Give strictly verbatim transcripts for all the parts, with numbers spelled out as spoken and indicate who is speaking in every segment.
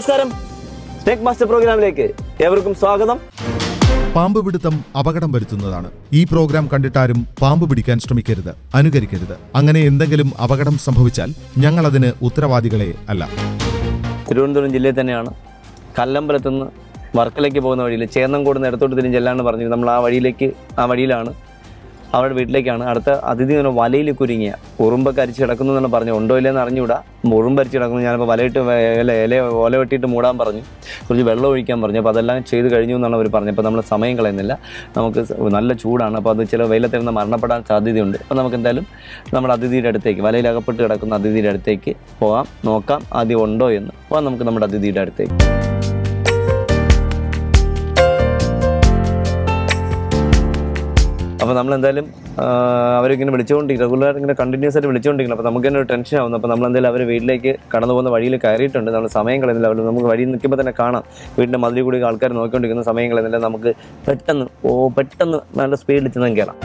Speaker 1: നമസ്കാരം. Snakemaster പ്രോഗ്രാമിലേക്ക് ഏവർക്കും സ്വാഗതം.
Speaker 2: പാമ്പ് പിടുത്തം അപകടം വരുത്തുന്നതാണ്. ഈ പ്രോഗ്രാം കണ്ടിട്ടാരും പാമ്പ് പിടിക്കാൻ ശ്രമിക്കരുത്, അനുകരിക്കരുത്. അങ്ങനെ എന്തെങ്കിലും അപകടം സംഭവിച്ചാൽ ഞങ്ങൾ അതിന് ഉത്തരവാദികളെ അല്ല.
Speaker 1: തിരുവനന്തപുരം ജില്ലയിൽ തന്നെയാണ്. കല്ലമ്പലത്തുനിന്ന് വർക്കലേക്ക് പോകുന്ന വഴിയിൽ ചേന്നങ്കോട് നിന്ന് ഇടത്തോട്ട് തിരിഞ്ഞ് ചെല്ലാന്ന് പറഞ്ഞു. നമ്മൾ ആ വഴിയിലേക്ക് ആ വഴിയിലാണ് അവരുടെ വീട്ടിലേക്കാണ്. അടുത്ത അതിഥി തന്നെ വലയിൽ കുരുങ്ങിയ ഉറുമ്പൊക്കെ അരിച്ച് കിടക്കുന്നു എന്നാണ് പറഞ്ഞു. ഉണ്ടോ ഇല്ലെന്ന് അറിഞ്ഞുകൂടാ. ഉറുമ്പ് അരിച്ച് കിടക്കുന്നു. ഞാനിപ്പോൾ വലയിട്ട് ഇല ഇല ഓല വെട്ടിയിട്ട് മൂടാൻ പറഞ്ഞു, കുറച്ച് വെള്ളം ഒഴിക്കാൻ പറഞ്ഞു. അപ്പോൾ അതെല്ലാം ചെയ്ത് കഴിഞ്ഞു എന്നാണ് അവർ പറഞ്ഞത്. അപ്പോൾ നമ്മൾ സമയം കളയുന്നില്ല, നമുക്ക് നല്ല ചൂടാണ്. അപ്പോൾ അത് ചില വെയിലത്തിരുന്ന് മരണപ്പെടാൻ സാധ്യതയുണ്ട്. അപ്പോൾ നമുക്ക് എന്തായാലും നമ്മുടെ അതിഥിയുടെ അടുത്തേക്ക്, വലയിൽ അകപ്പെട്ട് കിടക്കുന്ന അതിഥിയുടെ അടുത്തേക്ക് പോകാം, നോക്കാം ആദ്യം ഉണ്ടോ എന്ന്. അപ്പോൾ നമുക്ക് നമ്മുടെ അതിഥിയുടെ അടുത്തേക്ക് അപ്പോൾ നമ്മളെന്തായാലും അവരിങ്ങനെ വിളിച്ചുകൊണ്ടിരിക്കും, റെഗുലറായിട്ട് ഇങ്ങനെ കണ്ടിന്യൂസ് ആയിട്ട് വിളിച്ചുകൊണ്ടിരിക്കണം. അപ്പോൾ നമുക്ക് തന്നെ ഒരു ടെൻഷൻ ആവുന്നു. അപ്പോൾ നമ്മളെന്തായാലും അവർ വീട്ടിലേക്ക് കടന്നു പോകുന്ന വഴിയിൽ കയറിയിട്ടുണ്ട്. നമ്മൾ സമയം കളയുന്നില്ല. അവർ നമുക്ക് വഴിയിൽ നിൽക്കുമ്പോൾ തന്നെ കാണാം വീടിൻ്റെ മതിലിൽ കൂടി ആൾക്കാർ നോക്കിക്കൊണ്ടിരിക്കുന്ന സമയം കളയുന്നില്ല. നമുക്ക് പെട്ടെന്ന് ഓ പെട്ടെന്ന് നല്ല സ്പീഡിൽ ചെന്ന് കയറാം.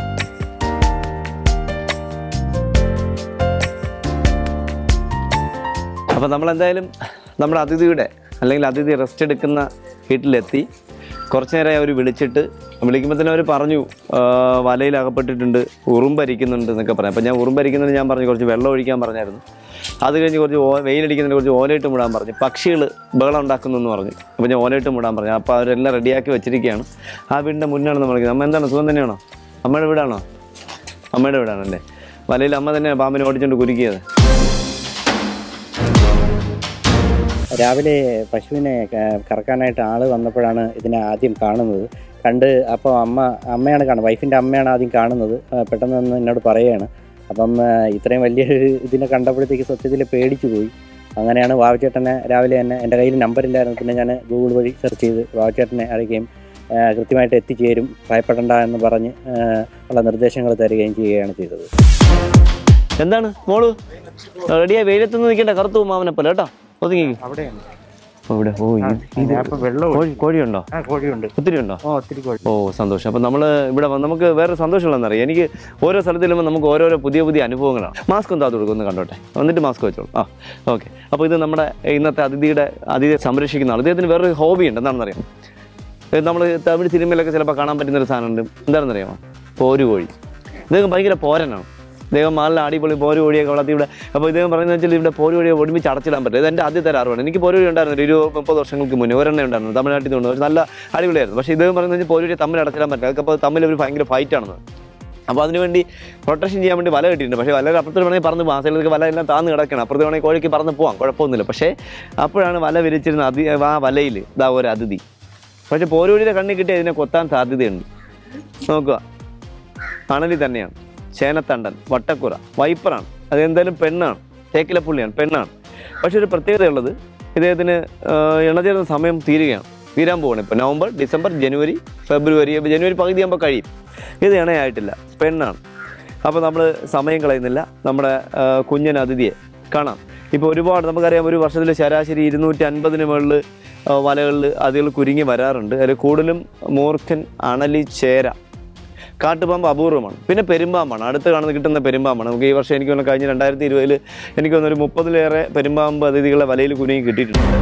Speaker 1: അപ്പോൾ നമ്മളെന്തായാലും നമ്മുടെ അതിഥിയുടെ അല്ലെങ്കിൽ അതിഥി റെസ്റ്റ് എടുക്കുന്ന വീട്ടിലെത്തി. കുറച്ച് നേരമായി അവർ വിളിച്ചിട്ട് വിളിക്കുമ്പോൾ തന്നെ അവർ പറഞ്ഞു വലയിൽ അകപ്പെട്ടിട്ടുണ്ട്, ഉറുമ്പരിക്കുന്നുണ്ട് എന്നൊക്കെ പറയാം. അപ്പോൾ ഞാൻ ഉറുമ്പരിക്കുന്നത് ഞാൻ പറഞ്ഞു കുറച്ച് വെള്ളം ഒഴിക്കാൻ പറഞ്ഞായിരുന്നു. അത് കഴിഞ്ഞ് കുറച്ച് ഓ വെയിലടിക്കുന്നതിന് കുറച്ച് ഓലയിട്ട് മൂടാൻ പറഞ്ഞു. പക്ഷികൾ ബഹളം ഉണ്ടാക്കുന്നു എന്ന് പറഞ്ഞു. അപ്പോൾ ഞാൻ ഓലയിട്ട് മൂടാൻ പറഞ്ഞു. അപ്പോൾ അവരെല്ലാം റെഡിയാക്കി വെച്ചിരിക്കുകയാണ്. ആ വീടിൻ്റെ മുന്നാണ് നമ്മൾ. അമ്മ എന്താണ്, സുഖം തന്നെയാണോ? അമ്മയുടെ വീടാണോ? അമ്മയുടെ വീടാണല്ലേ. വലയിൽ അമ്മ തന്നെയാണ് പാമ്പിനെ ഓടിച്ചുകൊണ്ട് കുരുക്കിയത്.
Speaker 3: രാവിലെ പശുവിനെ കറക്കാനായിട്ട് ആൾ വന്നപ്പോഴാണ് ഇതിനെ ആദ്യം കാണുന്നത്. കണ്ട് അപ്പോൾ അമ്മ അമ്മയാണ് കാണുന്നത്, വൈഫിൻ്റെ അമ്മയാണ് ആദ്യം കാണുന്നത്. പെട്ടെന്ന് വന്ന് എന്നോട് പറയുകയാണ്. അപ്പം ഇത്രയും വലിയൊരു ഇതിനെ കണ്ടപ്പോഴത്തേക്ക് സത്യത്തിൽ പേടിച്ചു പോയി. അങ്ങനെയാണ് വാവച്ചേട്ടനെ രാവിലെ തന്നെ, എൻ്റെ കയ്യിൽ നമ്പറില്ലായിരുന്നു, പിന്നെ ഞാൻ ഗൂഗിൾ വഴി സെർച്ച് ചെയ്ത് വാവച്ചേട്ടനെ അറിയുകയും കൃത്യമായിട്ട് എത്തിച്ചേരും, ഭയപ്പെടേണ്ട എന്ന് പറഞ്ഞ് ഉള്ള നിർദ്ദേശങ്ങൾ തരികയും ചെയ്യുകയാണ് ചെയ്തത്.
Speaker 1: എന്താണ് മോള് റെഡിയായി വെയിലത്തൊന്നും നിൽക്കേണ്ട, കറുത്തു മാമനെപ്പോലെ കേട്ടോ. ഒതുങ്ങി അവിടെയാണ്. ഇവിടെ ഓ കോഴിയുണ്ടോ?
Speaker 3: കോഴിയുണ്ട്,
Speaker 1: ഒത്തിരി ഉണ്ടോ?
Speaker 3: ഒത്തിരി കോഴി.
Speaker 1: ഓ സന്തോഷം. അപ്പം നമ്മൾ ഇവിടെ നമുക്ക് വേറെ സന്തോഷമുള്ളതെന്നറിയാം. എനിക്ക് ഓരോ സ്ഥലത്തിലും നമുക്ക് ഓരോരോ പുതിയ പുതിയ അനുഭവങ്ങളാണ്. മാസ്ക് ഒന്ന് താത്തു കൊടുക്കും, ഒന്ന് കണ്ടോട്ടെ, വന്നിട്ട് മാസ്ക് വെച്ചോളൂ. ആ ഓക്കെ. അപ്പോൾ ഇത് നമ്മുടെ ഇന്നത്തെ അതിഥിയുടെ അതിഥിയെ സംരക്ഷിക്കുന്ന ആൾ. ഇദ്ദേഹത്തിന് വേറൊരു ഹോബി ഉണ്ട്. എന്താണെന്നറിയാം? നമ്മൾ തമിഴ് സിനിമയിലൊക്കെ ചിലപ്പോൾ കാണാൻ പറ്റുന്നൊരു സാധനമുണ്ട്. എന്താണെന്നറിയാമോ? പോരുകോഴി. ഇദ്ദേഹം ഭയങ്കര പോരനാണ്. ഇദ്ദേഹം നല്ല അടിപൊളി പോരുകോഴിയൊക്കെ വളർത്തി ഇവിടെ. അപ്പോൾ ഇദ്ദേഹം പറയുന്നത് വെച്ചാൽ ഇവിടെ പോരുകോഴിയെ ഒരുമിച്ച് അടച്ചിടാൻ പറ്റില്ല. ഇത് എൻ്റെ ആദ്യത്തെ അറിവാണ്. എനിക്ക് പോരുകോഴി ഉണ്ടായിരുന്നു ഇരുപത് മുപ്പത് വർഷങ്ങൾക്ക് മുന്നേ ഒരെണ്ണ ഉണ്ടായിരുന്നു, തമിഴ്നാട്ടിൽ നിന്ന്. പക്ഷേ നല്ല അടിപൊളിയായിരുന്നു. പക്ഷേ ഇദ്ദേഹം പറയുന്നത് വെച്ചാൽ പോരുകോഴിയെ തമ്മിൽ അടച്ചിടാൻ പറ്റില്ല. അതൊക്കെ അപ്പോൾ തമ്മിൽ ഒരു ഭയങ്കര ഫൈറ്റാണെന്ന്. അപ്പോൾ അതിനുവേണ്ടി പ്രൊട്ടക്ഷൻ ചെയ്യാൻ വേണ്ടി വല കെട്ടിയിട്ടുണ്ട്. പക്ഷേ വല അപ്പുറത്ത് വേണമെങ്കിൽ പറന്ന് പോകാം. സൈഡിലേക്ക് വല എല്ലാം താന്ന് കിടക്കണം. അപ്പുറത്ത് വേണമെങ്കിൽ കോഴിക്ക് പറന്ന് പോകാം, കുഴപ്പമൊന്നുമില്ല. പക്ഷേ അപ്പോഴാണ് വല വിരിച്ചിരുന്ന അതി ആ വലയിൽ ഇതാ ഒരു അതിഥി. പക്ഷേ പോരുകോഴിയുടെ കണ്ണിൽ കിട്ടി അതിനെ കൊത്താൻ സാധ്യതയുണ്ട്. നോക്കുക, അണലി തന്നെയാണ്. ചേനത്തണ്ടൻ, വട്ടക്കുറ, വൈപ്പറാണ്. അതെന്തായാലും പെണ്ണാണ്, തേക്കിലപ്പുള്ളിയാണ്, പെണ്ണാണ്. പക്ഷെ ഒരു പ്രത്യേകതയുള്ളത്, ഇദ്ദേഹത്തിന് ഇണചേരുന്ന സമയം തീരുകയാണ്, തീരാൻ പോവുകയാണ്. ഇപ്പോൾ നവംബർ, ഡിസംബർ, ജനുവരി, ഫെബ്രുവരി. ജനുവരി പകുതി ആകുമ്പോൾ കഴിയും. ഇത് ഇണയായിട്ടില്ല, പെണ്ണാണ്. അപ്പോൾ നമ്മൾ സമയം കളയുന്നില്ല, നമ്മുടെ കുഞ്ഞൻ അതിഥിയെ കാണാം. ഇപ്പോൾ ഒരുപാട് നമുക്കറിയാം, ഒരു വർഷത്തിൽ ശരാശരി ഇരുന്നൂറ്റി അൻപതിന് മുകളിൽ വലകളിൽ അതികൾ കുരുങ്ങി വരാറുണ്ട്. അതിൽ കൂടുതലും മൂർഖൻ, അണലി, ചേര, കാട്ടുപാമ്പ് അപൂർവമാണ്. പിന്നെ പെരുമ്പാമ്പാണ് അടുത്ത് കാണുന്ന കിട്ടുന്ന പെരുമ്പാമ്പാണ്. നമുക്ക് ഈ വർഷം എനിക്ക് തോന്നുന്നു കഴിഞ്ഞ രണ്ടായിരത്തി ഇരുപതിൽ എനിക്ക് തോന്നുന്നു ഒരു മുപ്പതിലേറെ പെരുമ്പാമ്പ് അതിഥികളെ വലയിൽ കുരുങ്ങി കിട്ടിയിട്ടുണ്ട്.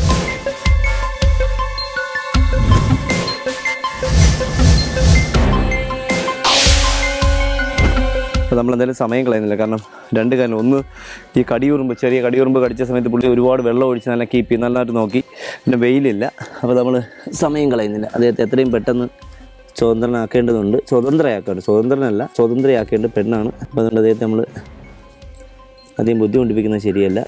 Speaker 1: അപ്പോൾ നമ്മളെന്തായാലും സമയം കളയുന്നില്ല. കാരണം രണ്ട് കാര്യം, ഒന്ന് ഈ കടിയുറുമ്പ്, ചെറിയ കടിയുറുമ്പ് കടിച്ച സമയത്ത് പുള്ളി ഒരുപാട് വെള്ളം ഒഴിച്ച് നല്ല കീപ്പ് ചെയ്ത് നല്ലതായിട്ട് നോക്കി. പിന്നെ വെയിലില്ല. അപ്പോൾ നമ്മൾ സമയം കളയുന്നില്ല. അദ്ദേഹത്തെ എത്രയും പെട്ടെന്ന് സ്വതന്ത്രനാക്കേണ്ടതുണ്ട്. സ്വതന്ത്രയാക്കേണ്ടത്, സ്വതന്ത്രനല്ല സ്വതന്ത്രയാക്കേണ്ടത് പെണ്ണാണ്. അപ്പോൾ അതുകൊണ്ട് അദ്ദേഹത്തെ നമ്മൾ അധികം ബുദ്ധിമുട്ടിപ്പിക്കുന്നത് ശരിയല്ല.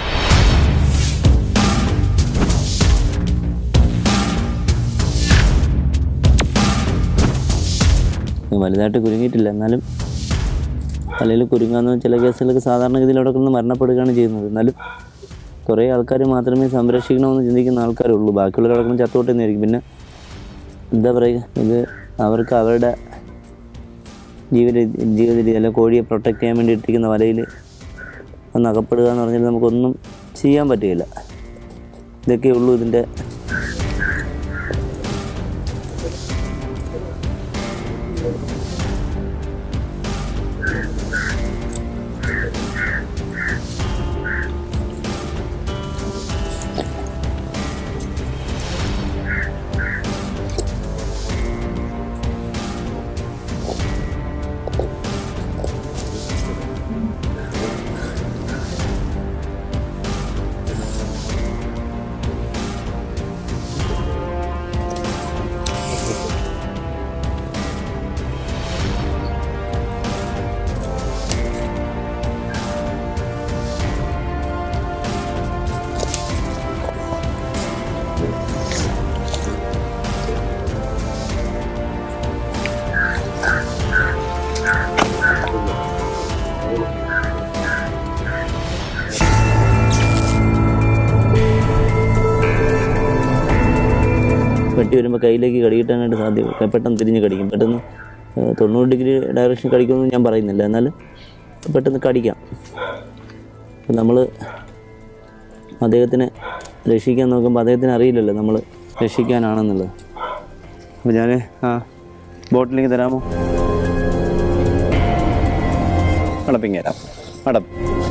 Speaker 1: വലുതായിട്ട് കുരുങ്ങിയിട്ടില്ല, എന്നാലും തലയിൽ കുരുങ്ങാന്ന് ചില കേസുകളൊക്കെ സാധാരണഗതിയിൽ അവിടെ കൊണ്ട് മരണപ്പെടുകയാണ് ചെയ്യുന്നത്. എന്നാലും കുറേ ആൾക്കാർ മാത്രമേ സംരക്ഷിക്കണമെന്ന് ചിന്തിക്കുന്ന ആൾക്കാരുള്ളൂ. ബാക്കിയുള്ളവരടക്കം ചത്തോട്ട് തന്നെയായിരിക്കും. പിന്നെ എന്താ പറയുക, ഇത് അവർക്ക് അവരുടെ ജീവിത ജീവിത രീതി അല്ല, കോഴിയെ പ്രൊട്ടക്റ്റ് ചെയ്യാൻ വേണ്ടി ഇട്ടിരിക്കുന്ന വലയിൽ ഒന്ന് അകപ്പെടുക എന്ന് പറഞ്ഞാൽ നമുക്കൊന്നും ചെയ്യാൻ പറ്റുകയില്ല. ഇതൊക്കെ ഉള്ളൂ ഇതിൻ്റെ
Speaker 4: വെട്ടി വരുമ്പോൾ കയ്യിലേക്ക് കടികിട്ടാനായിട്ട് സാധ്യത പെട്ടെന്ന് തിരിഞ്ഞ് കടിക്കും. പെട്ടെന്ന് തൊണ്ണൂറ് ഡിഗ്രി ഡയറക്ഷൻ കടിക്കുമെന്ന് ഞാൻ പറയുന്നില്ല, എന്നാലും പെട്ടെന്ന് കടിക്കാം. അപ്പം നമ്മൾ അദ്ദേഹത്തിനെ രക്ഷിക്കാൻ നോക്കുമ്പോൾ അദ്ദേഹത്തിന് അറിയില്ലല്ലോ നമ്മൾ രക്ഷിക്കാനാണെന്നുള്ളത്. അപ്പോൾ ഞാൻ ആ ബോട്ടിലേക്ക് തരാമോ?
Speaker 1: അടപ്പിങ് തരാം. അടപ്പ്.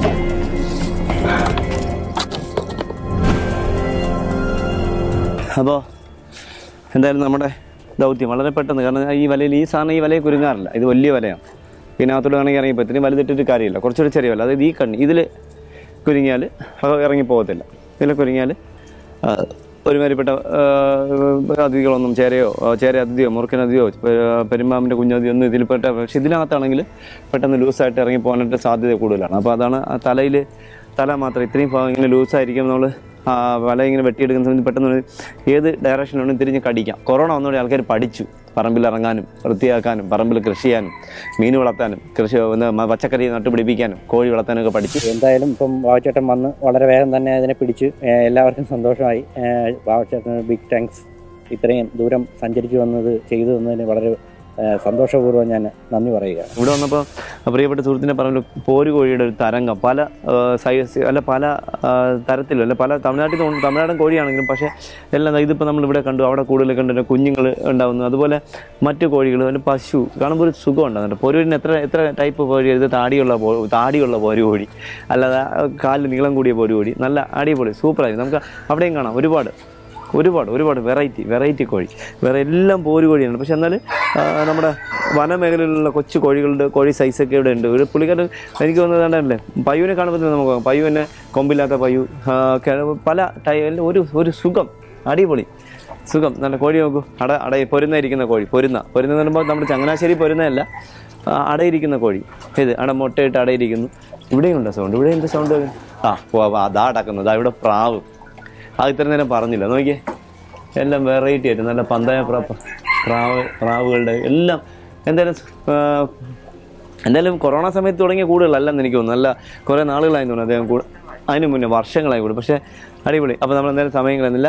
Speaker 1: അപ്പോൾ എന്തായാലും നമ്മുടെ ദൗത്യം വളരെ പെട്ടെന്ന്, കാരണം ഈ വലയിൽ ഈ സാധനം ഈ വലയിൽ കുരുങ്ങാറില്ല, ഇത് വലിയ വലയാണ്. പിന്നെ അകത്തോട്ട് വേണമെങ്കിൽ ഇറങ്ങിപ്പോൾ ഇത്രയും വലുതിട്ടിട്ട് കാര്യമില്ല, കുറച്ചൊരു ചെറിയ വല. അതായത് ഈ കണ്ണി ഇതിൽ കുരുങ്ങിയാൽ ഇറങ്ങി പോകത്തില്ല. ഇതിൽ കുരുങ്ങിയാൽ ഒരുമാതിരിപ്പെട്ട അതിഥികളൊന്നും ചേരയോ ചേര അതിഥിയോ മുറുക്കനതിയോ പെരുമ്പാമ്പിൻ്റെ കുഞ്ഞതിയോ ഒന്നും ഇതിൽപ്പെട്ട. പക്ഷെ ഇതിനകത്താണെങ്കിൽ പെട്ടെന്ന് ലൂസായിട്ട് ഇറങ്ങി പോകാനായിട്ട് സാധ്യത കൂടുതലാണ്. അപ്പോൾ അതാണ് ആ തലയിൽ തല മാത്രം ഇത്രയും ഭാഗം ഇങ്ങനെ ലൂസായിരിക്കും. നമ്മൾ വല ഇങ്ങനെ വെട്ടിയെടുക്കുന്ന സമയത്ത് പെട്ടെന്ന് ഏത് ഡയറക്ഷനിലും തിരിഞ്ഞ് കടിക്കാം. കൊറോണ വന്നോടെ ആൾക്കാർ പഠിച്ചു പറമ്പിൽ ഇറങ്ങാനും വൃത്തിയാക്കാനും പറമ്പിൽ കൃഷി ചെയ്യാനും മീൻ വളർത്താനും കൃഷി പച്ചക്കറി നട്ടുപിടിപ്പിക്കാനും കോഴി വളർത്താനൊക്കെ പഠിച്ചു.
Speaker 3: എന്തായാലും ഇപ്പം ബാബുച്ചേട്ടൻ വന്ന് വളരെ വേഗം തന്നെ അതിനെ പിടിച്ച് എല്ലാവർക്കും സന്തോഷമായി. ബാബുച്ചേട്ടന് ബിഗ് താങ്ക്സ്. ഇത്രയും ദൂരം സഞ്ചരിച്ചു വന്നത് ചെയ്തു തന്നതിന് വളരെ സന്തോഷപൂർവ്വം ഞാൻ നന്ദി പറയുക.
Speaker 1: ഇവിടെ വന്നപ്പോൾ പ്രിയപ്പെട്ട സുഹൃത്തിനെ പറഞ്ഞു പോരു കോഴിയുടെ ഒരു തരംഗം പല സൈസ് അല്ല പല തരത്തിലും അല്ല പല തമിഴ്നാട്ടിൽ നിന്ന് തമിഴ്നാടൻ കോഴിയാണെങ്കിലും പക്ഷേ എല്ലാം ഇതിപ്പോൾ നമ്മളിവിടെ കണ്ടു, അവിടെ കൂടുതൽ കണ്ടു കുഞ്ഞുങ്ങൾ ഉണ്ടാകുന്നു. അതുപോലെ മറ്റു കോഴികൾ അല്ല പശു കാണുമ്പോൾ ഒരു സുഖം ഉണ്ടാകുന്നുണ്ട്. പോരുവിന് എത്ര എത്ര ടൈപ്പ് കോഴി, ഇത് താടിയുള്ള താടിയുള്ള പോരു കോഴി, അല്ലാതെ കാലിൽ നീളം കൂടിയ പോരു കോഴി, നല്ല അടിപൊളി സൂപ്പറായി. നമുക്ക് അവിടെയും കാണാം ഒരുപാട് ഒരുപാട് ഒരുപാട് വെറൈറ്റി വെറൈറ്റി കോഴി, വേറെ എല്ലാം പോരു കോഴിയാണ്. പക്ഷെ എന്നാൽ നമ്മുടെ വനമേഖലയിലുള്ള കൊച്ചു കോഴികളുടെ കോഴി സൈസൊക്കെ ഇവിടെ ഉണ്ട്. ഒരു പുള്ളിക്കാരൻ എനിക്ക് തോന്നുന്നതല്ലേ പയ്യുവിനെ കാണുമ്പോൾ നമുക്ക് പയ്യുവിനെ കൊമ്പില്ലാത്ത പയ്യു പല ടൈ ഒരു ഒരു സുഖം അടിപൊളി സുഖം. നല്ല കോഴി നോക്കൂ, അട അട പൊരുന്ന ഇരിക്കുന്ന കോഴി, പൊരുന്ന പൊരുന്ന എന്ന് പറയുമ്പോൾ നമ്മുടെ ചങ്ങനാശ്ശേരി പൊരുന്നതല്ല, അടയിരിക്കുന്ന കോഴി. ഇത് അട മുട്ടയിട്ട് അടയിരിക്കുന്നു. ഇവിടെയും ഉണ്ട് സൗണ്ട്, ഇവിടെ എന്ത് സൗണ്ട്? ആ അതാ അടക്കുന്നത്. അതാ ഇവിടെ പ്രാവ്, അത് ഇത്ര നേരം പറഞ്ഞില്ല. നോക്കിയേ എല്ലാം വെറൈറ്റി ആയിട്ട് നല്ല പന്തായ പ്രാവ് പ്രാവ് പ്രാവുകളുടെ എല്ലാം. എന്തായാലും എന്തായാലും കൊറോണ സമയത്ത് തുടങ്ങിയ കൂടുതലല്ലെന്ന് എനിക്ക് തോന്നുന്നു, നല്ല കുറേ നാളുകളായി തോന്നുന്നു അദ്ദേഹം കൂടെ, അതിന് മുന്നേ വർഷങ്ങളായി കൂടെ. പക്ഷേ അടിപൊളി. അപ്പോൾ നമ്മൾ എന്തായാലും സമയം കളയുന്നില്ല.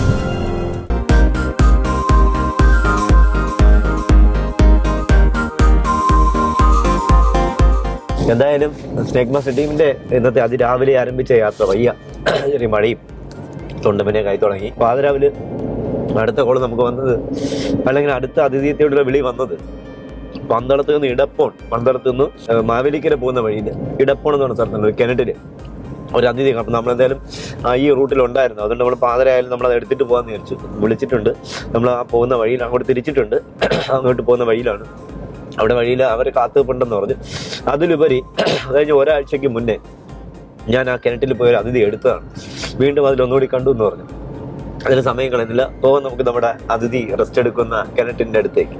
Speaker 1: എന്തായാലും സ്നേക് മാസ്റ്റർ ടീമിൻ്റെ ഇന്നത്തെ അതിരാവിലെ ആരംഭിച്ച യാത്ര വയ്യ, ചെറിയ മഴയും തൊണ്ടുമനെ കൈ തുടങ്ങി. പാതിരാവിലെ അടുത്ത കോള് നമുക്ക് വന്നത്, അല്ലെങ്കിൽ അടുത്ത അതിഥിയത്തോടുള്ള വിളി വന്നത് പന്തളത്ത് നിന്ന് ഇടപ്പോൺ, പന്തളത്ത് നിന്ന് മാവേലിക്കര പോകുന്ന വഴിയിൽ ഇടപ്പോൺ എന്ന് പറഞ്ഞ സ്ഥലത്തുണ്ട് ഒരു കിണറ്റില് ഒരു അതിഥി. അപ്പം നമ്മളെന്തായാലും ഈ റൂട്ടിലുണ്ടായിരുന്നു, അതുകൊണ്ട് നമ്മൾ പാതിരായാലും നമ്മളത് എടുത്തിട്ട് പോകാമെന്ന് വിചാരിച്ചു. വിളിച്ചിട്ടുണ്ട്, നമ്മൾ ആ പോകുന്ന വഴിയിൽ അങ്ങോട്ട് തിരിച്ചിട്ടുണ്ട്, അങ്ങോട്ട് പോകുന്ന വഴിയിലാണ്. അവിടെ വഴിയിൽ അവർ കാത്തുനിൽപ്പുണ്ടെന്ന് പറഞ്ഞു. അതിലുപരി കഴിഞ്ഞ ഒരാഴ്ചയ്ക്ക് മുന്നേ ഞാൻ ആ കിണറ്റിൽ പോയൊരു അതിഥി എടുത്തതാണ്. വീണ്ടും അതിലൊന്നുകൂടി കണ്ടു എന്ന് പറഞ്ഞു. അതിന് സമയം കളയുന്നില്ല, പോകാൻ നമുക്ക് നമ്മുടെ അതിഥി റെസ്റ്റ് എടുക്കുന്ന കിണറ്റിൻ്റെ അടുത്തേക്ക്.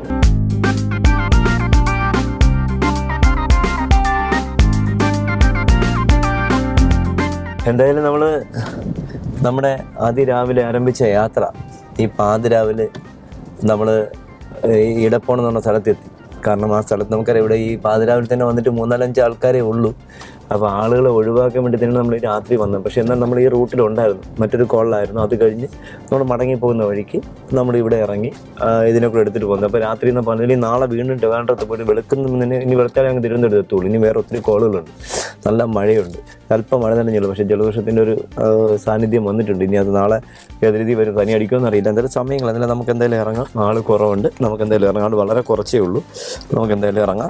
Speaker 1: എന്തായാലും നമ്മൾ നമ്മുടെ അതിരാവിലെ ആരംഭിച്ച യാത്ര ഈ പാതിരാവിലെ നമ്മൾ ഇടപ്പോൺ എന്ന് പറഞ്ഞ സ്ഥലത്തെത്തി. കാരണം ആ സ്ഥലത്ത് നമുക്കറിയാം ഇവിടെ ഈ പാതിരാവിലെ തന്നെ വന്നിട്ട് മൂന്നാലഞ്ച് ആൾക്കാരേ ഉള്ളൂ. അപ്പോൾ ആളുകളെ ഒഴിവാക്കാൻ വേണ്ടി തന്നെ നമ്മൾ രാത്രി വന്നത്. പക്ഷേ എന്നാൽ നമ്മൾ ഈ റൂട്ടിലുണ്ടായിരുന്നു, മറ്റൊരു കോളിലായിരുന്നു. അത് കഴിഞ്ഞ് നമ്മൾ മടങ്ങി പോകുന്ന വഴിക്ക് നമ്മൾ ഇവിടെ ഇറങ്ങി ഇതിനൊക്കെ എടുത്തിട്ട് പോകുന്നത്. അപ്പോൾ രാത്രി എന്ന് പറഞ്ഞാൽ നാളെ വീണ്ടും ട്രിവാൻഡ്രത്ത് പോയിട്ട് വെളുക്കുന്നതിന് ഇനി വെളുത്താലേ അങ്ങ് തിരുവനന്തപുരത്ത് എത്തുള്ളൂ. ഇനി വേറെ ഒത്തിരി കോളുകളുണ്ട്, നല്ല മഴയുണ്ട്, അല്പം മഴ നനഞ്ഞുള്ളൂ. പക്ഷേ ജലദോഷത്തിൻ്റെ ഒരു സാന്നിധ്യം വന്നിട്ടുണ്ട്. ഇനി അത് നാളെ ഏത് രീതി വരും, പനി അടിക്കുമെന്ന് അറിയില്ല. എന്തായാലും സമയങ്ങൾ എന്നാലും നമുക്ക് എന്തായാലും ഇറങ്ങാം. ആൾ കുറവുണ്ട്, നമുക്ക് എന്തായാലും ഇറങ്ങാം. ആൾ വളരെ കുറച്ചേ ഉള്ളൂ, നമുക്ക് എന്തായാലും ഇറങ്ങാം.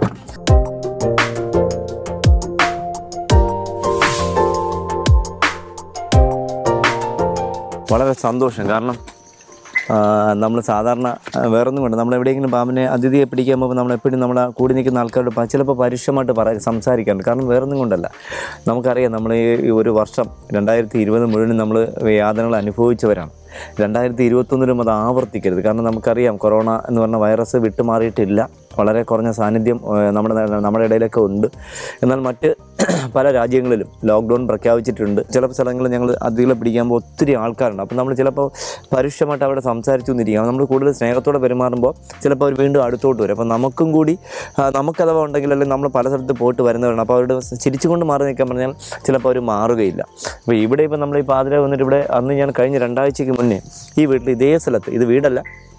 Speaker 1: വളരെ സന്തോഷം. കാരണം നമ്മൾ സാധാരണ വേറൊന്നും കൊണ്ട് നമ്മൾ എവിടെയെങ്കിലും പാമ്പിനെ അതിഥിയെ പിടിക്കാൻ പോകുമ്പോൾ നമ്മളെപ്പോഴും നമ്മളെ കൂടി നിൽക്കുന്ന ആൾക്കാരോട് ചിലപ്പോൾ പരുഷമായിട്ട് പറ സംസാരിക്കാറുണ്ട്. കാരണം വേറൊന്നും കൊണ്ടല്ല, നമുക്കറിയാം നമ്മൾ ഈ ഒരു വർഷം രണ്ടായിരത്തി ഇരുപത് മുഴുവനും നമ്മൾ യാതനകൾ അനുഭവിച്ചവരാണ്. രണ്ടായിരത്തി ഇരുപത്തൊന്നിലും അത് ആവർത്തിക്കരുത്. കാരണം നമുക്കറിയാം കൊറോണ എന്ന് പറഞ്ഞ വൈറസ് വിട്ടുമാറിയിട്ടില്ല, വളരെ കുറഞ്ഞ സാന്നിധ്യം നമ്മുടെ നമ്മുടെ ഇടയിലൊക്കെ ഉണ്ട്. എന്നാൽ മറ്റ് പല രാജ്യങ്ങളിലും ലോക്ക്ഡൗൺ പ്രഖ്യാപിച്ചിട്ടുണ്ട്. ചില സ്ഥലങ്ങളിൽ ഞങ്ങൾ അതിഥികളെ പിടിക്കുമ്പോൾ ഒത്തിരി ആൾക്കാരുണ്ട്. അപ്പോൾ നമ്മൾ ചിലപ്പോൾ പരുഷമായിട്ട് അവിടെ സംസാരിച്ചു കൊണ്ടിരിക്കാം. നമ്മൾ കൂടുതൽ സ്നേഹത്തോടെ പെരുമാറുമ്പോൾ ചിലപ്പോൾ അവർ വീണ്ടും അടുത്തോട്ട് വരും. അപ്പോൾ നമുക്കും കൂടി നമുക്കഥവാ ഉണ്ടെങ്കിൽ അല്ലെങ്കിൽ നമ്മൾ പല സ്ഥലത്ത് പോയിട്ട് വരുന്നവരാണ്. അപ്പോൾ അവരുടെ ചിരിച്ചുകൊണ്ട് മാറി നിൽക്കാൻ പറഞ്ഞാൽ ചിലപ്പോൾ അവർ മാറുകയില്ല. അപ്പോൾ ഇവിടെ ഇപ്പോൾ നമ്മൾ ഈ പാതിര വന്നിട്ട് ഇവിടെ അന്ന് ഞാൻ കഴിഞ്ഞ രണ്ടാഴ്ചയ്ക്ക് മുന്നേ ഈ വീട്ടിൽ ഇതേ സ്ഥലത്ത്, ഇത് വീടല്ല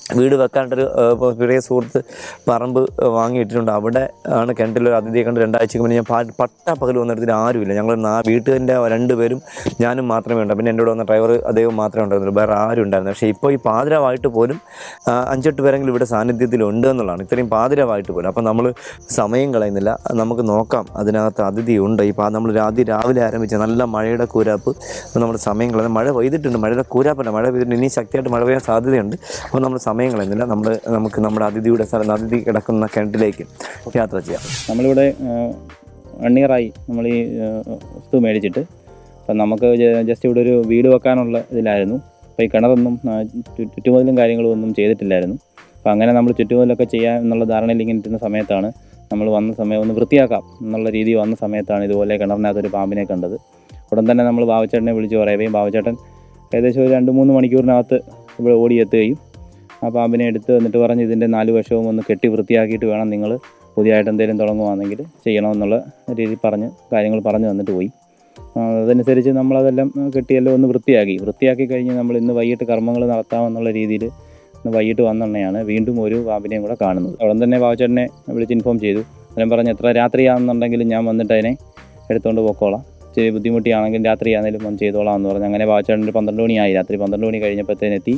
Speaker 1: വീട് വെക്കാണ്ടൊരു ചെറിയ സുഹൃത്ത് പറമ്പ് വാങ്ങിയിട്ടിട്ടുണ്ട്. അവിടെ ആണ് കിണറ്റിലൊരു അതിഥിയെ കണ്ട് രണ്ടാഴ്ചക്ക് മുന്നേ ഞാൻ പട്ട പകൽ വന്നിടത്തിന് ആരുമില്ല. ഞങ്ങൾ നാ വീട്ടിൻ്റെ രണ്ടുപേരും ഞാനും മാത്രമേ ഉണ്ടാവും. പിന്നെ എൻ്റെ കൂടെ വന്ന ഡ്രൈവർ അദ്ദേഹം മാത്രമേ ഉണ്ടായിരുന്നുള്ളൂ, വേറെ ആരും ഉണ്ടായിരുന്നു. പക്ഷേ ഇപ്പോൾ ഈ പാതിരമായിട്ട് പോലും അഞ്ചെട്ട് പേരെങ്കിലും ഇവിടെ സാന്നിധ്യത്തിലുണ്ട് എന്നുള്ളതാണ്, ഇത്രയും പാതിരമായിട്ട് പോലും. അപ്പോൾ നമ്മൾ സമയം കളയുന്നില്ല, നമുക്ക് നോക്കാം അതിനകത്ത് അതിഥി ഉണ്ട്. ഈ പാ നമ്മൾ ആദ്യം രാവിലെ ആരംഭിച്ച നല്ല മഴയുടെ കൂരാപ്പ് നമ്മൾ സമയം കളയുന്നത്. മഴ പെയ്തിട്ടുണ്ട്, മഴയുടെ കൂരാപ്പല്ല, മഴ പെയ്തിട്ടുണ്ട്, ഇനി ശക്തിയായിട്ട് മഴ പെയ്യാൻ സാധ്യതയുണ്ട്. അപ്പോൾ നമ്മൾ സമയം കളയുന്നില്ല, നമ്മൾ നമുക്ക് നമ്മുടെ അതിഥിയുടെ സ്ഥലം അതിഥി കിടക്കുന്ന കിണറ്റിലേക്ക് യാത്ര ചെയ്യാം.
Speaker 3: നമ്മളിവിടെ വൺ ഇയറായി നമ്മൾ ഈ വസ്തു മേടിച്ചിട്ട്. അപ്പം നമുക്ക് ജസ്റ്റ് ഇവിടെ ഒരു വീട് വെക്കാനുള്ള ഇതിലായിരുന്നു. അപ്പോൾ ഈ കിണറൊന്നും ചുറ്റുമതിലും കാര്യങ്ങളും ഒന്നും ചെയ്തിട്ടില്ലായിരുന്നു. അപ്പോൾ അങ്ങനെ നമ്മൾ ചുറ്റുമതിലൊക്കെ ചെയ്യാൻ എന്നുള്ള ധാരണയിൽ ഇങ്ങനെ ഇരിക്കുന്ന സമയത്താണ് നമ്മൾ വന്ന സമയം ഒന്ന് വൃത്തിയാക്കാം എന്നുള്ള രീതി വന്ന സമയത്താണ് ഇതുപോലെ കിണറിനകത്തൊരു പാമ്പിനെ കണ്ടത്. ഉടൻ തന്നെ നമ്മൾ ബാവച്ചേട്ടനെ വിളിച്ച് പറയുകയും ബാവച്ചേട്ടൻ ഏകദേശം ഒരു രണ്ട് മൂന്ന് മണിക്കൂറിനകത്ത് ഇവിടെ ഓടിയെത്തുകയും ആ പാമ്പിനെ എടുത്ത് എന്നിട്ട് പറഞ്ഞ് ഇതിൻ്റെ നാല് വശവും ഒന്ന് കെട്ടി വൃത്തിയാക്കിയിട്ട് വേണം നിങ്ങൾ പുതിയതായിട്ട് എന്തെങ്കിലും തുടങ്ങുകയാണെങ്കിൽ ചെയ്യണമെന്നുള്ള രീതി പറഞ്ഞ് കാര്യങ്ങൾ പറഞ്ഞു തന്നിട്ട് പോയി. അതനുസരിച്ച് നമ്മളതെല്ലാം കെട്ടിയെല്ലാം ഒന്ന് വൃത്തിയാക്കി വൃത്തിയാക്കി കഴിഞ്ഞ് നമ്മൾ ഇന്ന് വൈകിട്ട് കർമ്മങ്ങൾ നടത്താമെന്നുള്ള രീതിയിൽ ഇന്ന് വൈകിട്ട് വന്നെണ്ണയാണ് വീണ്ടും ഒരു പാമ്പിനെയും കൂടെ കാണുന്നത്. അവിടെ തന്നെ ബാവച്ചേട്ടനെ വിളിച്ച് ഇൻഫോം ചെയ്തു. അതിനും പറഞ്ഞ് എത്ര രാത്രിയാണെന്നുണ്ടെങ്കിലും ഞാൻ വന്നിട്ട് അതിനെ എടുത്തുകൊണ്ട് പോക്കോളാം, ഇച്ചിരി ബുദ്ധിമുട്ടിയാണെങ്കിലും രാത്രിയാണെങ്കിലും വന്ന് ചെയ്തോളാം എന്ന് പറഞ്ഞു. അങ്ങനെ ബാവച്ചേട്ടൻ ഒരു പന്ത്രണ്ട് മണിയായി, രാത്രി പന്ത്രണ്ട് മണി കഴിഞ്ഞപ്പോഴത്തേനെത്തി.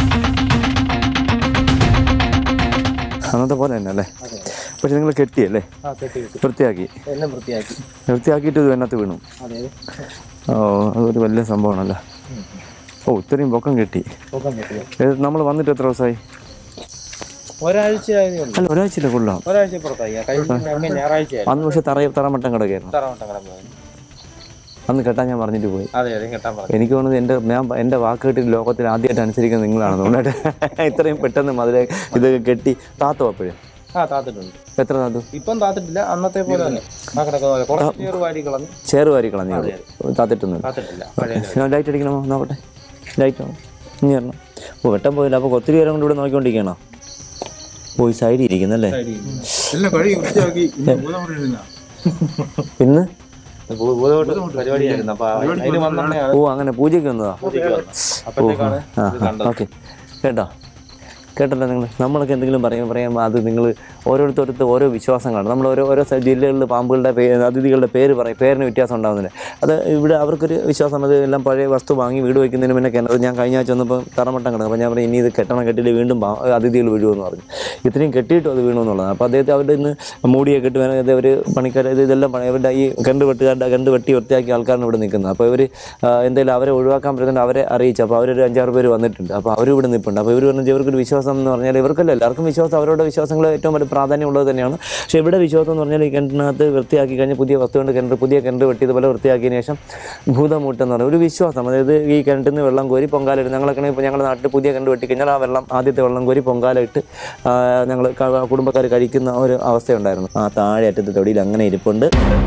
Speaker 1: അന്നത്തെ പോലെ തന്നെ അല്ലേ? പക്ഷെ നിങ്ങൾ കെട്ടിയല്ലേ? വൃത്തിയാക്കി
Speaker 3: വൃത്തിയാക്കി
Speaker 1: വൃത്തിയാക്കിയിട്ട് ഇത് അതിനകത്ത് വീണു. ഓ, അതൊരു വലിയ സംഭവമാണല്ലോ. ഓ, ഇത്രയും പൊക്കം കെട്ടി. നമ്മൾ വന്നിട്ട് എത്ര ദിവസമായി?
Speaker 3: ഒരാഴ്ച
Speaker 1: അല്ല, ഒരാഴ്ചയില്ല, കൊള്ളാം. അന്ന് പക്ഷെ തറ തറമട്ടം കിടക്കായിരുന്നു. അന്ന് കെട്ടാൻ ഞാൻ പറഞ്ഞിട്ട് പോയി. എനിക്ക് തോന്നുന്നത് എൻ്റെ ഞാൻ എൻ്റെ വാക്ക് കേട്ടിട്ട് ലോകത്തിൽ ആദ്യമായിട്ട് അനുസരിക്കുന്നത് നിങ്ങളാണ്. അതുകൊണ്ടായിട്ട് ഇത്രയും പെട്ടെന്ന് മതിലെ ഇത് കെട്ടി താത്തോ അപ്പോഴും എത്ര താത്തു? ഇപ്പം താത്തിട്ടില്ല, അന്നത്തെ പോലെ തന്നെ ചേറ് വാരി കളഞ്ഞു. താത്തിട്ടൊന്നും ലൈറ്റ് അടിക്കണമോ? നോക്കട്ടെ, ലൈറ്റ് ഇനി വരണം. ഓ, വെട്ടം പോയില്ല. അപ്പോൾ ഒത്തിരി പേരും കൊണ്ട് ഇവിടെ നോക്കിക്കൊണ്ടിരിക്കണോ? പോയി സൈഡിൽ ഇരിക്കുന്നല്ലേ? ഇന്ന് ഓ, അങ്ങനെ പൂജയ്ക്ക് വന്നതാ. ഓക്കെ, കേട്ടോ കേട്ടല്ലോ നിങ്ങൾ. നമ്മളൊക്കെ എന്തെങ്കിലും പറയും പറയുമ്പോൾ അത് നിങ്ങൾ ഓരോരുത്തരടുത്ത് ഓരോ വിശ്വാസങ്ങളാണ്. നമ്മൾ ഓരോ ഓരോ ജില്ലകളിൽ പാമ്പുകളുടെ പേര് അതിഥികളുടെ പേര് പറയും, പേരിന് വ്യത്യാസം ഉണ്ടാകുന്നില്ല. അത് ഇവിടെ അവർക്കൊരു വിശ്വാസം. അത് എല്ലാം പഴയ വസ്തു വാങ്ങി വീട് വയ്ക്കുന്നതിന് മുന്നേ കിണർ ഞാൻ കഴിഞ്ഞ ആഴ്ച വന്നപ്പോൾ തറമട്ടം കിടക്കും. അപ്പോൾ ഞാൻ പറയും ഇനി ഇത് കെട്ടണം, കെട്ടിൽ വീണ്ടും അതിഥികൾ വീഴുമെന്ന് പറഞ്ഞു. ഇത്രയും കെട്ടിയിട്ടും അത് വീണമെന്നുള്ളതാണ്. അപ്പോൾ അദ്ദേഹത്തെ അവരുടെ ഇന്ന് മൂടിയൊക്കെ ഇട്ട് വേണം അവർ പണിക്കാർ ഇത് ഇതെല്ലാം പണി അവരുടെ ഈ കണ്ട് വെട്ടുകാരുടെ കണ്ട് വെട്ടി വൃത്തിയാക്കിയ ആൾക്കാരാണ് ഇവിടെ നിൽക്കുന്നത്. അപ്പോൾ ഇവർ എന്തെങ്കിലും അവരെ ഒഴിവാക്കാൻ പറ്റുന്നുണ്ട് അവരെ അറിയിച്ചു. അപ്പോൾ അവരൊരു അഞ്ചാറ് പേര് വന്നിട്ടുണ്ട്. അപ്പോൾ അവർ ഇവിടെ നിൽപ്പുണ്ട്. അപ്പോൾ ഇവർ പറഞ്ഞാൽ ഇവർക്കൊരു വിശ്വാസം എന്ന് പറഞ്ഞാൽ ഇവർക്കല്ല എല്ലാവർക്കും വിശ്വാസം, അവരുടെ വിശ്വാസങ്ങൾ ഏറ്റവും വലിയ പ്രാധാന്യമുള്ളത് തന്നെയാണ്. പക്ഷേ ഇവിടെ വിശ്വാസം എന്ന് പറഞ്ഞാൽ ഈ കിണറ്റിനകത്ത് വൃത്തിയാക്കി കഴിഞ്ഞ് പുതിയ വസ്തു കൊണ്ട് കിണർ പുതിയ കിണർ വെട്ടിയതുപോലെ വൃത്തിയാക്കിയതിന് ശേഷം ഭൂതമൂട്ടെന്ന് പറഞ്ഞാൽ ഒരു വിശ്വാസം. അതായത് ഈ കിണറ്റിൽ നിന്ന് വെള്ളം കോരി പൊങ്കാലിട്ട് ഞങ്ങളൊക്കെ ഇപ്പോൾ ഞങ്ങളുടെ നാട്ടിൽ പുതിയ കിണർ വെട്ടിക്കഴിഞ്ഞാൽ ആ വെള്ളം ആദ്യത്തെ വെള്ളം കോരി പൊങ്കാലിട്ട് ഞങ്ങൾ കുടുംബക്കാർ കഴിക്കുന്ന ഒരു അവസ്ഥയുണ്ടായിരുന്നു. ആ താഴെ അറ്റത്തെ തൊടിയിൽ അങ്ങനെ ഇരിപ്പുണ്ട്.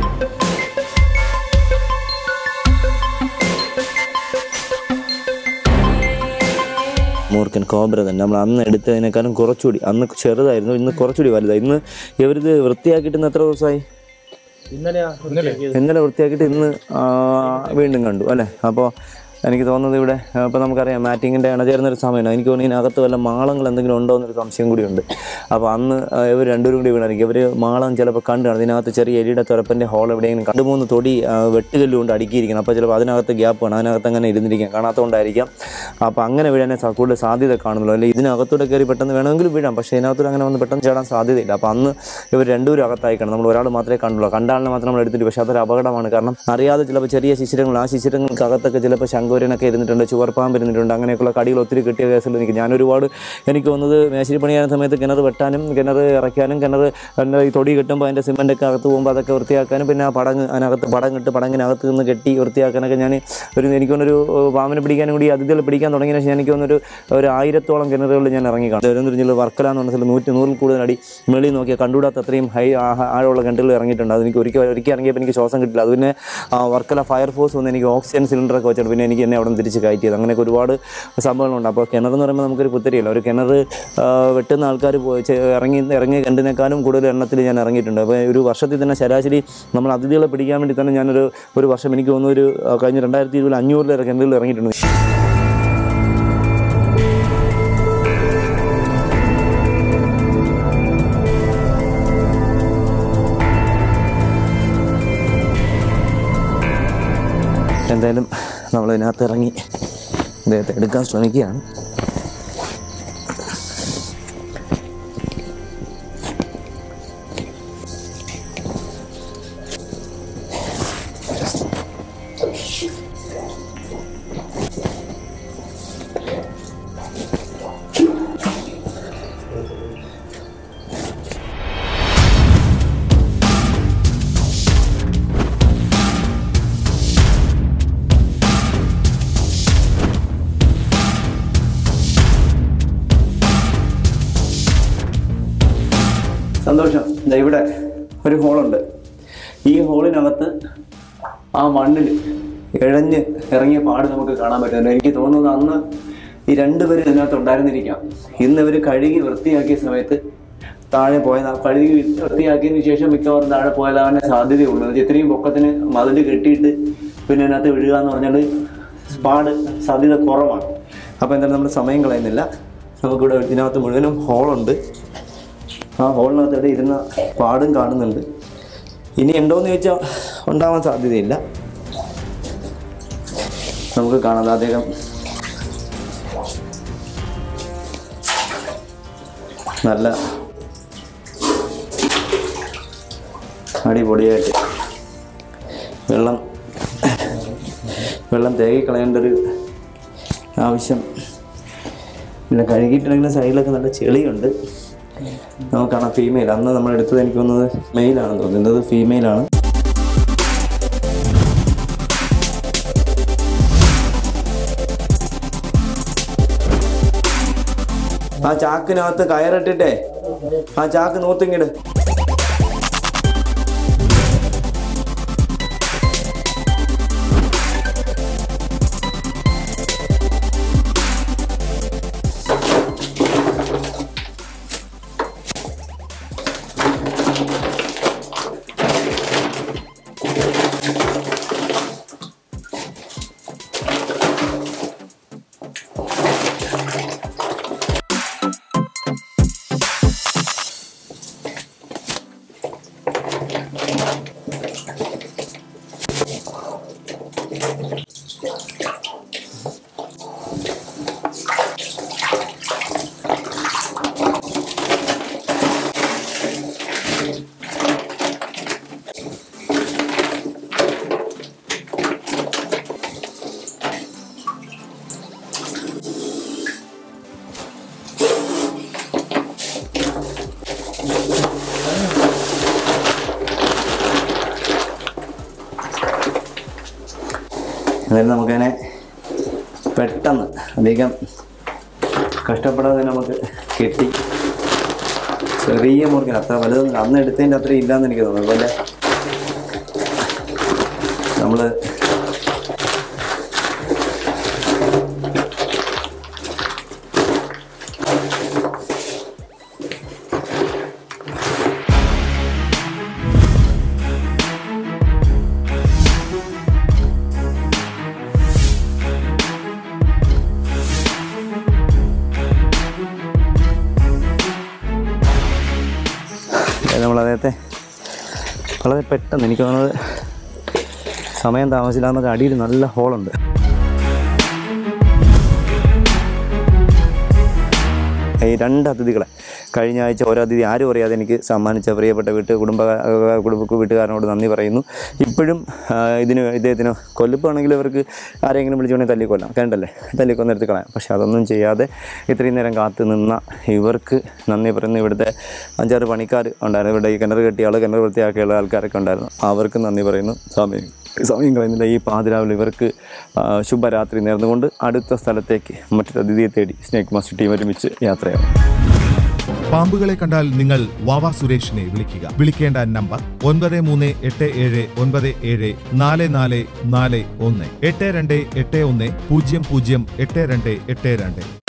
Speaker 1: മൂർക്കൻ കോബ്ര തന്നെ നമ്മൾ അന്ന് എടുത്തതിനേക്കാളും കുറച്ചുകൂടി അന്ന് ചെറുതായിരുന്നു, ഇന്ന് കുറച്ചുകൂടി വലുതായി. ഇന്ന് ഇവരിത് വൃത്തിയാക്കിയിട്ട് ഇന്ന് എത്ര ദിവസമായി? ഇന്നലെ വൃത്തിയാക്കിയിട്ട് ഇന്ന് വീണ്ടും കണ്ടു അല്ലേ? അപ്പോൾ എനിക്ക് തോന്നുന്നത് ഇവിടെ ഇപ്പോൾ നമുക്കറിയാം മാറ്റിങ്ങിൻ്റെ ഇണചേർന്നൊരു സമയമാണ്. എനിക്ക് തോന്നുന്നു ഇതിനകത്ത് വല്ല മാളങ്ങൾ എന്തെങ്കിലും ഉണ്ടോ എന്നൊരു സംശയം കൂടിയുണ്ട്. അപ്പോൾ അന്ന് ഇവർ രണ്ടുപേരും കൂടി വീണായിരിക്കും. ഇവർ മാളം ചിലപ്പോൾ കണ്ടു കാണും. ഇതിനകത്ത് ചെറിയ എലിയുടെ തുരപ്പൻ്റെ ഹോൾ എവിടെയെങ്കിലും രണ്ട് മൂന്ന് തൊടി വെട്ടുകല്ല് കൊണ്ട് അടുക്കിയിരിക്കണം. അപ്പോൾ ചിലപ്പോൾ അതിനകത്ത് ഗ്യാപ്പ് വേണം, അതിനകത്ത് അങ്ങനെ ഇരുന്നിരിക്കാം, കാണാത്തതുകൊണ്ടായിരിക്കാം. അപ്പോൾ അങ്ങനെ വീഴാനേ കൂടുതൽ സാധ്യത കാണുന്നുള്ളൂ. അല്ലെങ്കിൽ ഇതിനകത്തൂടെ കയറി പെട്ടെന്ന് വേണമെങ്കിലും വീഴാം, പക്ഷേ ഇതിനകത്തൂടെ അങ്ങനെ വന്ന് പെട്ടെന്ന് ചേടാൻ സാധ്യതയില്ല. അപ്പോൾ അന്ന് ഇവർ രണ്ടുപേരും അകത്തായിക്കണം. നമ്മൾ ഒരാൾ മാത്രമേ കണ്ടുള്ളൂ, കണ്ടാളിനെ മാത്രം നമ്മൾ എടുത്തിട്ട്. പക്ഷേ അതൊരു അപകടമാണ്. കാരണം അറിയാതെ ചിലപ്പോൾ ചെറിയ ശിശിരങ്ങൾ ആ ശിശിരങ്ങൾക്കകത്തൊക്കെ ചിലപ്പോൾ ശങ്കുവരനൊക്കെ ഇരുന്നിട്ടുണ്ട്, ചുവർപ്പാമ്പ് ഇരുന്നിട്ടുണ്ട്. അങ്ങനെയൊക്കെയുള്ള കടികൾ ഒത്തിരി കിട്ടിയ കേസുകൾ എനിക്ക് ഞാൻ ഒരുപാട് എനിക്ക് തോന്നുന്നത് മേശരി പണിയാൻ സമയത്ത് കിണർ വെട്ടാനും കിണർ ഇറക്കാനും കിണർ ഈ തൊടി കെട്ടുമ്പോൾ അതിൻ്റെ സിമെൻ്റൊക്കെ അകത്ത് പോകുമ്പോൾ അതൊക്കെ വൃത്തിയാക്കാനും പിന്നെ ആ പടങ്ങ് അതിനകത്ത് പടങ്ങിട്ട് പടങ്ങിനകത്ത് നിന്ന് കെട്ടി വൃത്തിയാക്കാനൊക്കെ ഞാൻ ഒരു എനിക്കൊന്നൊരു പാമ്പിനെ പിടിക്കാനും കൂടി അതിഥികൾ പിടിക്കാൻ തുടങ്ങിയ ശേഷം എനിക്ക് തോന്നുന്നൊരു ഒരു ആയിരത്തോളം കിണറുകളിൽ ഞാൻ ഇറങ്ങി കാണും. തിരുവനന്തപുരം ജില്ല വർക്കല എന്ന് പറഞ്ഞാൽ നൂറ്റി നൂറിൽ കൂടുതൽ അടി മേളി നോക്കിയാൽ കണ്ടുകൂടാത്ത അത്രയും ഹൈ ആഴമുള്ള കിണറുകൾ ഇറങ്ങിയിട്ടുണ്ട്. അതെനിക്ക് ഒരിക്കൽ ഒരിക്കൽ ഇറങ്ങിയപ്പോൾ എനിക്ക് ശ്വാസം കിട്ടില്ല. അത് പിന്നെ വർക്കല ഫയർഫോഴ്സ് വന്ന് എനിക്ക് ഓക്സിജൻ സിലിണ്ടറൊക്കെ വെച്ചിട്ട് പിന്നെ എനിക്ക് എന്നെ അവിടെ നിന്ന് തിരിച്ച് കയറ്റിയത്. അങ്ങനെയൊക്കെ ഒരുപാട് സംഭവങ്ങളുണ്ട്. അപ്പോൾ കിണറെന്ന് പറയുമ്പോൾ നമുക്കൊരു പുത്തരിയല്ല. ഒരു കിണർ വെട്ടുന്ന ആൾക്കാർ ഇറങ്ങി ഇറങ്ങിയ കണ്ടിനേക്കാളും കൂടുതൽ എണ്ണത്തിൽ ഞാൻ ഇറങ്ങിയിട്ടുണ്ട്. അപ്പോൾ ഒരു വർഷത്തിൽ തന്നെ ശരാശരി നമ്മൾ അതിഥികളെ പിടിക്കാൻ വേണ്ടി തന്നെ ഞാനൊരു ഒരു വർഷം എനിക്ക് തോന്നുന്നു ഒരു കഴിഞ്ഞ രണ്ടായിരത്തി ഇരുപതിൽ അഞ്ഞൂറിലേറെ കിണറുകൾ ഇറങ്ങിയിട്ടുണ്ട്.
Speaker 4: എന്തായാലും നമ്മളിതിനകത്ത് ഇറങ്ങി ഇദ്ദേഹത്തെ എടുക്കാൻ ശ്രമിക്കുകയാണ്.
Speaker 1: സന്തോഷം. ഇവിടെ ഒരു ഹോളുണ്ട്. ഈ ഹോളിനകത്ത് ആ മണ്ണിൽ ഇഴഞ്ഞ് ഇറങ്ങിയ പാട് നമുക്ക് കാണാൻ പറ്റുന്നുണ്ട്. എനിക്ക് തോന്നുന്നത് അന്ന് ഈ രണ്ടുപേരും ഇതിനകത്ത് ഉണ്ടായിരുന്നിരിക്കാം. ഇന്ന് ഇവർ കഴുകി വൃത്തിയാക്കിയ സമയത്ത് താഴെ പോയത്, കഴുകി വൃത്തിയാക്കിയതിന് ശേഷം മിക്കവാറും താഴെ പോയതാകാൻ സാധ്യതയുള്ളൂ. ഇത്രയും പൊക്കത്തിന് മതിൽ കെട്ടിയിട്ട് പിന്നെ ഇതിനകത്ത് വിഴുക എന്ന് പറഞ്ഞാൽ പാട് സാധ്യത കുറവാണ്. അപ്പോൾ എന്തായാലും നമ്മൾ സമയം കളയുന്നില്ല. നമുക്കിവിടെ ഇതിനകത്ത് മുഴുവനും ഹോളുണ്ട്. ആ ഹോളിനകത്തോടെ ഇരുന്ന പാടും കാണുന്നുണ്ട്. ഇനി ഉണ്ടോയെന്ന് ചോദിച്ചാൽ ഉണ്ടാവാൻ സാധ്യതയില്ല. നമുക്ക് കാണാം അദ്ദേഹം നല്ല അടിപൊളിയായിട്ട് വെള്ളം വെള്ളം തേകി കളയേണ്ട ഒരു ആവശ്യം പിന്നെ കഴുകിയിട്ടുണ്ടെങ്കിൽ സൈഡിലൊക്കെ നല്ല ചെളിയുണ്ട്. നമുക്ക് കാണാം ഫീമെയിൽ. അന്ന് നമ്മൾ എടുത്തത് എനിക്ക് തോന്നുന്നത് മെയിലാണെന്ന് തോന്നുന്നത്, ഫീമെയിലാണ്. ആ ചാക്കിനകത്ത് കയറിട്ടിട്ടേ ആ ചാക്ക് നൂത്തിങ്ങിട്. അതായത് നമുക്കതിനെ പെട്ടെന്ന് അധികം കഷ്ടപ്പെടാതെ നമുക്ക് കെട്ടി ചെറിയ മുറുക്കിന് അത്ര വലുതൊന്നും അന്ന് എടുത്തതിൻ്റെ അത്രയും ഇല്ലയെന്ന് എനിക്ക് തോന്നുന്നു. അതുപോലെ നമ്മൾ നമ്മൾ അദ്ദേഹത്തെ വളരെ പെട്ടെന്ന്, എനിക്ക് തോന്നുന്നത് സമയം താമസിച്ചില്ലാന്നൊക്കെ അടിയിൽ നല്ല ഹോളുണ്ട്. ഈ രണ്ട് അതിഥികളെ കഴിഞ്ഞ ആഴ്ച ഓരോ അതിഥി ആരും അറിയാതെ എനിക്ക് സമ്മാനിച്ച പ്രിയപ്പെട്ട വീട്ട് കുടുംബ കുടുംബ വീട്ടുകാരനോട് നന്ദി പറയുന്നു. ഇപ്പോഴും ഇതിന് ഇദ്ദേഹത്തിന് കൊല്ലിപ്പാണെങ്കിൽ ഇവർക്ക് ആരെങ്കിലും വിളിച്ചുകൊണ്ടെങ്കിൽ തല്ലിക്കൊല്ലാം, കണ്ടല്ലേ, തല്ലിക്കൊന്നെടുത്ത് കളയാം. പക്ഷെ അതൊന്നും ചെയ്യാതെ ഇത്രയും നേരം കാത്തു നിന്ന ഇവർക്ക് നന്ദി പറയുന്നു. ഇവിടുത്തെ അഞ്ചാറ് പണിക്കാർ ഉണ്ടായിരുന്നു, ഇവിടെ ഈ കിണർ കെട്ടിയ ആൾ, കിണർ വൃത്തിയാക്കിയുള്ള ആൾക്കാരൊക്കെ ഉണ്ടായിരുന്നു. അവർക്ക് നന്ദി പറയുന്നു. സമയം സമയം കളയുന്നില്ല. ഈ പാതിരാവിലെ ഇവർക്ക് ശുഭരാത്രി നേർന്നുകൊണ്ട് അടുത്ത സ്ഥലത്തേക്ക് മറ്റൊരു അതിഥിയെ തേടി സ്നേക് മാസ്റ്റർ ടീം ഒരുമിച്ച് യാത്രയാവും.
Speaker 2: പാമ്പുകളെ കണ്ടാൽ നിങ്ങൾ വാവാ സുരേഷിനെ വിളിക്കുക. വിളിക്കേണ്ട നമ്പർ ഒൻപത് മൂന്ന് എട്ട് ഏഴ് ഒൻപത് ഏഴ് നാല് നാല് നാല് ഒന്ന് എട്ട് രണ്ട് എട്ട് ഒന്ന് പൂജ്യം പൂജ്യം എട്ട് രണ്ട് എട്ട് രണ്ട്.